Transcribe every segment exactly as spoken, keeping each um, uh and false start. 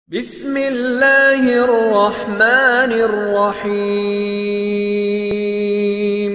بسم اللہ الرحمن الرحیم۔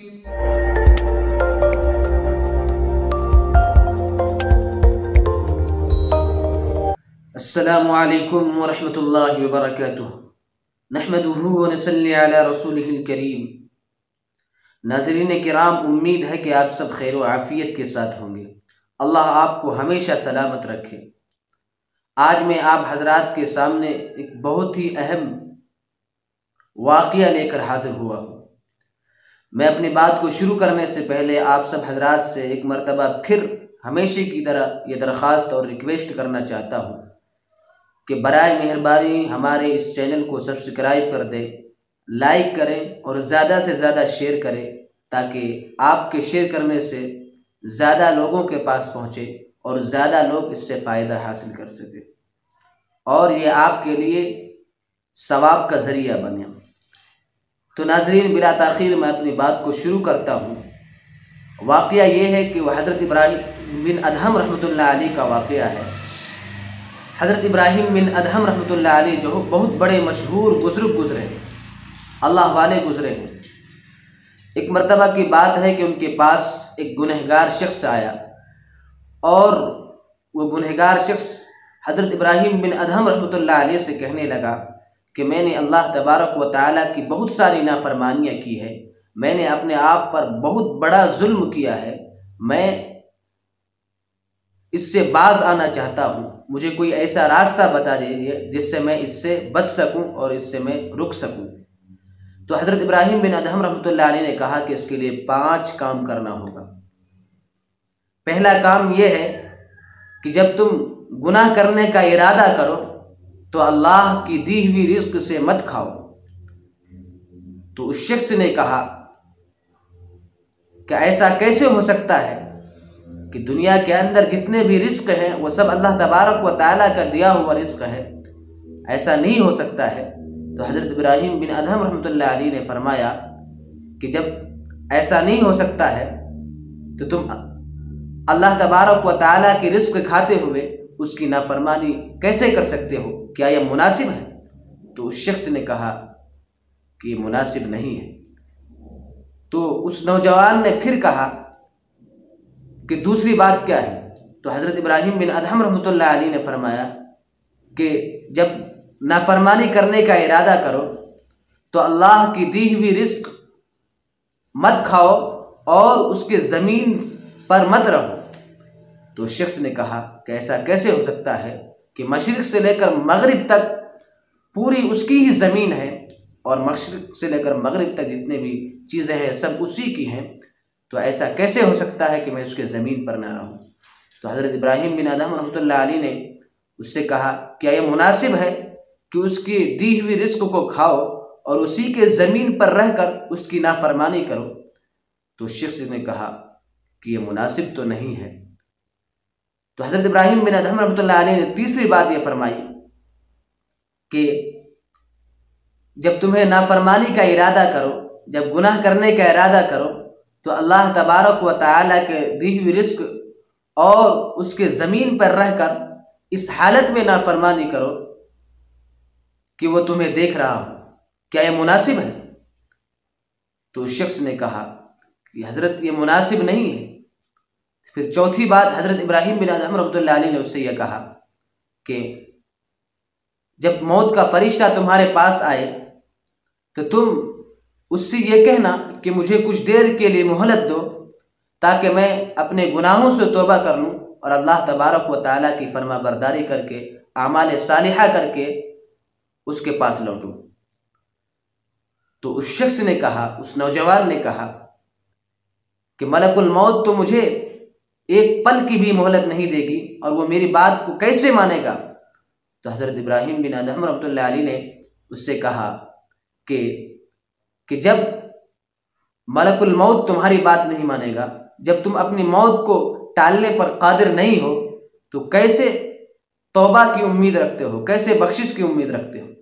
السلام علیکم ورحمۃ اللہ وبرکاتہ۔ نحمدہ ونصلی علی رسولہ الکریم۔ ناظرین کرام، امید ہے کہ آپ سب خیر و عافیت کے ساتھ ہوں گے۔ اللہ آپ کو ہمیشہ سلامت رکھے۔ آج میں آپ حضرات کے سامنے ایک بہت ہی اہم واقعہ لے کر حاضر ہوا ہوں۔ میں اپنی بات کو شروع کرنے سے پہلے آپ سب حضرات سے ایک مرتبہ پھر ہمیشہ کی طرح یہ درخواست اور ریکویسٹ کرنا چاہتا ہوں کہ برائے مہربانی ہمارے اس چینل کو سبسکرائب کر دیں، لائک کریں اور زیادہ سے زیادہ شیئر کریں، تاکہ آپ کے شیئر کرنے سے زیادہ لوگوں کے پاس پہنچے اور زیادہ لوگ اس سے فائدہ حاصل کر سکیں اور یہ آپ کے لیے ثواب کا ذریعہ بنے۔ تو ناظرین، بلا تاخیر میں اپنی بات کو شروع کرتا ہوں۔ واقعہ یہ ہے کہ وہ حضرت ابراہیم بن ادہم رحمۃ اللہ علیہ کا واقعہ ہے۔ حضرت ابراہیم بن ادہم رحمۃ اللہ علیہ جو بہت بڑے مشہور بزرگ گزرے، اللہ والے گزرے ہیں۔ ایک مرتبہ کی بات ہے کہ ان کے پاس ایک گنہگار شخص آیا اور وہ گنہگار شخص حضرت ابراہیم بن ادہم رحمۃ اللہ علیہ سے کہنے لگا کہ میں نے اللہ تبارک و تعالیٰ کی بہت ساری نافرمانیاں کی ہے، میں نے اپنے آپ پر بہت بڑا ظلم کیا ہے، میں اس سے باز آنا چاہتا ہوں، مجھے کوئی ایسا راستہ بتا دیجیے جس سے میں اس سے بچ سکوں اور اس سے میں رک سکوں۔ تو حضرت ابراہیم بن ادہم رحمۃ اللہ علیہ نے کہا کہ اس کے لیے پانچ کام کرنا ہوگا۔ پہلا کام یہ ہے کہ جب تم گناہ کرنے کا ارادہ کرو تو اللہ کی دی ہوئی رزق سے مت کھاؤ۔ تو اس شخص نے کہا کہ ایسا کیسے ہو سکتا ہے کہ دنیا کے اندر جتنے بھی رزق ہیں وہ سب اللہ تبارک و تعالیٰ کا دیا ہوا رزق ہے، ایسا نہیں ہو سکتا ہے۔ تو حضرت ابراہیم بن ادہم رحمۃ اللہ علیہ نے فرمایا کہ جب ایسا نہیں ہو سکتا ہے تو تم اللہ تبارک و تعالیٰ کی رزق کھاتے ہوئے اس کی نافرمانی کیسے کر سکتے ہو؟ کیا یہ مناسب ہے؟ تو اس شخص نے کہا کہ یہ مناسب نہیں ہے۔ تو اس نوجوان نے پھر کہا کہ دوسری بات کیا ہے؟ تو حضرت ابراہیم بن ادہم رحمۃ اللہ علیہ نے فرمایا کہ جب نافرمانی کرنے کا ارادہ کرو تو اللہ کی دی ہوئی رزق مت کھاؤ اور اس کے زمین پر مت رہو۔ تو اس شخص نے کہا کہ ایسا کیسے ہو سکتا ہے کہ مشرق سے لے کر مغرب تک پوری اس کی ہی زمین ہے اور مشرق سے لے کر مغرب تک جتنے بھی چیزیں ہیں سب اسی کی ہیں، تو ایسا کیسے ہو سکتا ہے کہ میں اس کے زمین پر نہ رہوں؟ تو حضرت ابراہیم بن ادہم رحمۃ اللہ علیہ نے اس سے کہا کیا یہ مناسب ہے کہ اس کی دی ہوئی رزق کو کھاؤ اور اسی کے زمین پر رہ کر اس کی نافرمانی کرو؟ تو اس شخص نے کہا کہ یہ مناسب تو نہیں ہے۔ تو حضرت ابراہیم بن ادہم رحمۃ اللہ علیہ نے تیسری بات یہ فرمائی کہ جب تمہیں نافرمانی کا ارادہ کرو، جب گناہ کرنے کا ارادہ کرو تو اللہ تبارک و تعالیٰ کے دی ہوئی رزق اور اس کے زمین پر رہ کر اس حالت میں نافرمانی کرو کہ وہ تمہیں دیکھ رہا ہو، کیا یہ مناسب ہے؟ تو اس شخص نے کہا کہ حضرت یہ مناسب نہیں ہے۔ پھر چوتھی بات حضرت ابراہیم بن ادہم رحمۃ اللہ علیہ نے اس سے یہ کہا کہ جب موت کا فرشتہ تمہارے پاس آئے تو تم اس سے یہ کہنا کہ مجھے کچھ دیر کے لیے مہلت دو تاکہ میں اپنے گناہوں سے توبہ کر لوں اور اللہ تبارک و تعالیٰ کی فرما برداری کر کے اعمال صالحہ کر کے اس کے پاس لوٹوں۔ تو اس شخص نے کہا، اس نوجوان نے کہا کہ ملک الموت تو مجھے ایک پل کی بھی مہلت نہیں دے گی اور وہ میری بات کو کیسے مانے گا؟ تو حضرت ابراہیم بن ادہم رحمۃ اللہ علیہ نے اس سے کہا کہ کہ جب ملک الموت تمہاری بات نہیں مانے گا، جب تم اپنی موت کو ٹالنے پر قادر نہیں ہو تو کیسے توبہ کی امید رکھتے ہو، کیسے بخشش کی امید رکھتے ہو،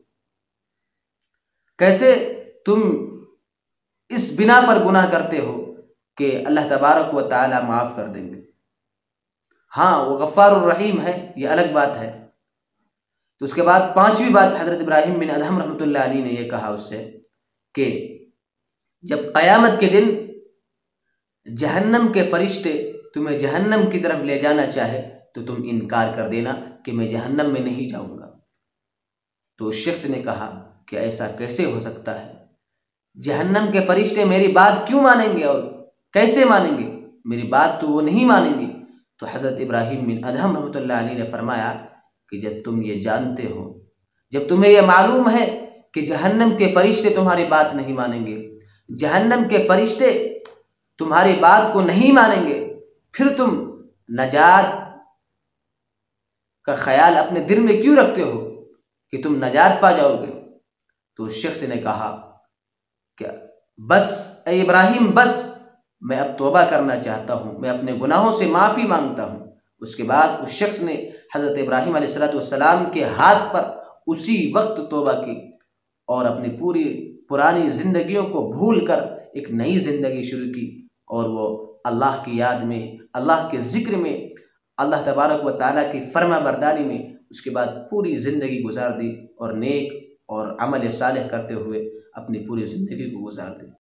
کیسے تم اس بنا پر گناہ کرتے ہو کہ اللہ تبارک و تعالی معاف کر دیں گے؟ ہاں وہ غفار الرحیم ہے، یہ الگ بات ہے۔ تو اس کے بعد پانچویں بات حضرت ابراہیم بن ادہم رحمۃ اللہ علیہ نے یہ کہا اس سے کہ جب قیامت کے دن جہنم کے فرشتے تمہیں جہنم کی طرف لے جانا چاہے تو تم انکار کر دینا کہ میں جہنم میں نہیں جاؤں گا۔ تو اس شخص نے کہا کہ ایسا کیسے ہو سکتا ہے؟ جہنم کے فرشتے میری بات کیوں مانیں گے اور کیسے مانیں گے؟ میری بات تو وہ نہیں مانیں گے۔ تو حضرت ابراہیم بن ادہم رحمۃ اللہ علیہ نے فرمایا کہ جب تم یہ جانتے ہو، جب تمہیں یہ معلوم ہے کہ جہنم کے فرشتے تمہاری بات نہیں مانیں گے، جہنم کے فرشتے تمہاری بات کو نہیں مانیں گے، پھر تم نجات کا خیال اپنے دل میں کیوں رکھتے ہو کہ تم نجات پا جاؤ گے؟ تو اس شخص نے کہا کہ بس اے ابراہیم، بس میں اب توبہ کرنا چاہتا ہوں، میں اپنے گناہوں سے معافی مانگتا ہوں۔ اس کے بعد اس شخص نے حضرت ابراہیم علیہ الصلوۃ والسلام کے ہاتھ پر اسی وقت توبہ کی اور اپنی پوری پرانی زندگیوں کو بھول کر ایک نئی زندگی شروع کی، اور وہ اللہ کی یاد میں، اللہ کے ذکر میں، اللہ تبارک و تعالیٰ کی فرما برداری میں اس کے بعد پوری زندگی گزار دی، اور نیک اور عمل صالح کرتے ہوئے اپنی پوری زندگی کو گزار دی۔